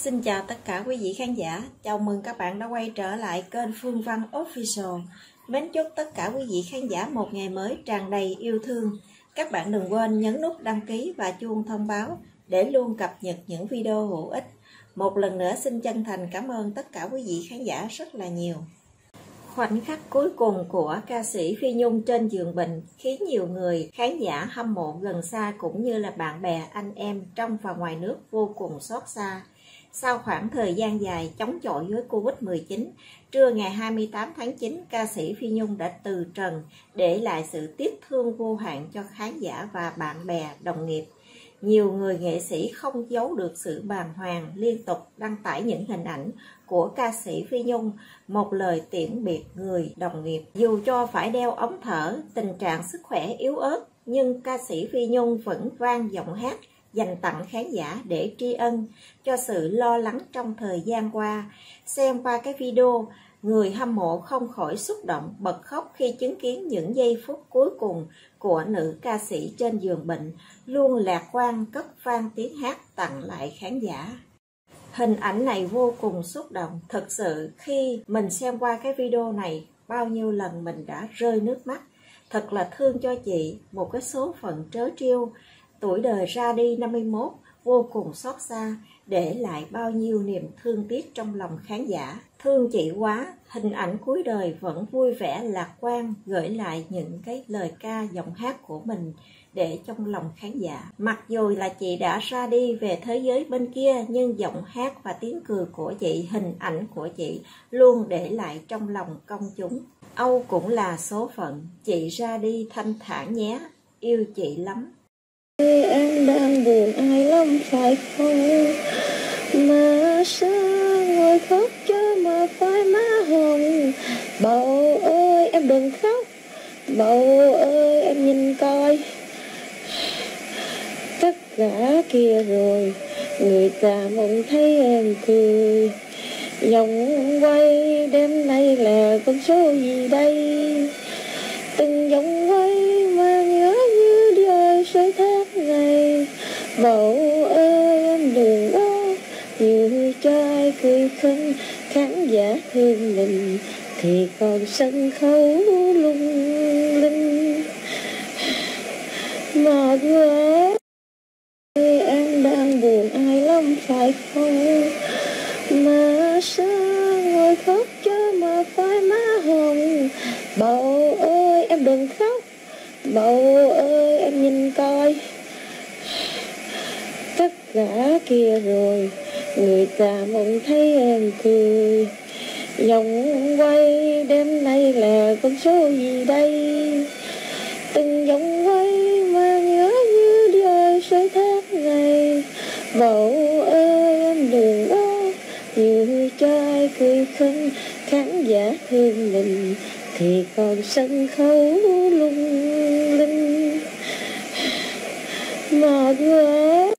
Xin chào tất cả quý vị khán giả, chào mừng các bạn đã quay trở lại kênh Phương Văn Official. Mến chúc tất cả quý vị khán giả một ngày mới tràn đầy yêu thương. Các bạn đừng quên nhấn nút đăng ký và chuông thông báo để luôn cập nhật những video hữu ích. Một lần nữa xin chân thành cảm ơn tất cả quý vị khán giả rất là nhiều. Khoảnh khắc cuối cùng của ca sĩ Phi Nhung trên giường bệnh khiến nhiều người khán giả hâm mộ gần xa cũng như là bạn bè anh em trong và ngoài nước vô cùng xót xa. Sau khoảng thời gian dài chống chọi với Covid-19, trưa ngày 28 tháng 9, ca sĩ Phi Nhung đã từ trần, để lại sự tiếc thương vô hạn cho khán giả và bạn bè, đồng nghiệp. Nhiều người nghệ sĩ không giấu được sự bàng hoàng, liên tục đăng tải những hình ảnh của ca sĩ Phi Nhung, một lời tiễn biệt người đồng nghiệp. Dù cho phải đeo ống thở, tình trạng sức khỏe yếu ớt, nhưng ca sĩ Phi Nhung vẫn vang giọng hát dành tặng khán giả để tri ân cho sự lo lắng trong thời gian qua. Xem qua cái video, người hâm mộ không khỏi xúc động bật khóc khi chứng kiến những giây phút cuối cùng của nữ ca sĩ trên giường bệnh, luôn lạc quan cất vang tiếng hát tặng lại khán giả. Hình ảnh này vô cùng xúc động, thật sự khi mình xem qua cái video này, bao nhiêu lần mình đã rơi nước mắt. Thật là thương cho chị, một cái số phận trớ trêu, tuổi đời ra đi 51, vô cùng xót xa, để lại bao nhiêu niềm thương tiếc trong lòng khán giả. Thương chị quá, hình ảnh cuối đời vẫn vui vẻ lạc quan, gửi lại những cái lời ca giọng hát của mình để trong lòng khán giả. Mặc dù là chị đã ra đi về thế giới bên kia, nhưng giọng hát và tiếng cười của chị, hình ảnh của chị luôn để lại trong lòng công chúng. Âu cũng là số phận, chị ra đi thanh thản nhé, yêu chị lắm. Em đang buồn ai lắm phải không, mà sao ngồi khóc cho mà phải má hồng. Bầu ơi em đừng khóc, bầu ơi em nhìn coi, tất cả kia rồi người ta mong thấy em cười. Dòng quay đêm nay là con số gì đây, từng dòng quay mà nhớ như đời sợi thác ngày. Bầu ơi em đừng đó, như trai cười khinh, khán giả thương mình thì còn sân khấu lung linh. Mà quê em đang buồn ai lắm phải không, mà sao ngồi khóc cho mà phải má hồng. Bầu ơi em đừng khóc, bầu ơi em nhìn coi, tất cả kia rồi người ta mong thấy em cười. Dòng quay đêm nay là con số gì đây, từng dòng quay mà nhớ như đời sợi thác ngày. Bầu ơi em đừng đó, như trai cười khinh, khán giả thương mình thì còn sân khấu lung linh. Mà quê